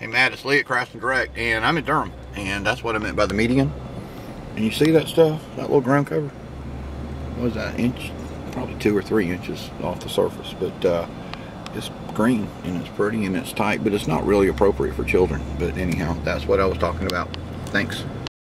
Hey Matt, it's Lee at Craftsman Direct, and I'm in Durham, and that's what I meant by the median. And you see that stuff, that little ground cover? What is that, an inch? Probably 2 or 3 inches off the surface, but it's green, and it's pretty, and it's tight, but it's not really appropriate for children. But anyhow, that's what I was talking about. Thanks.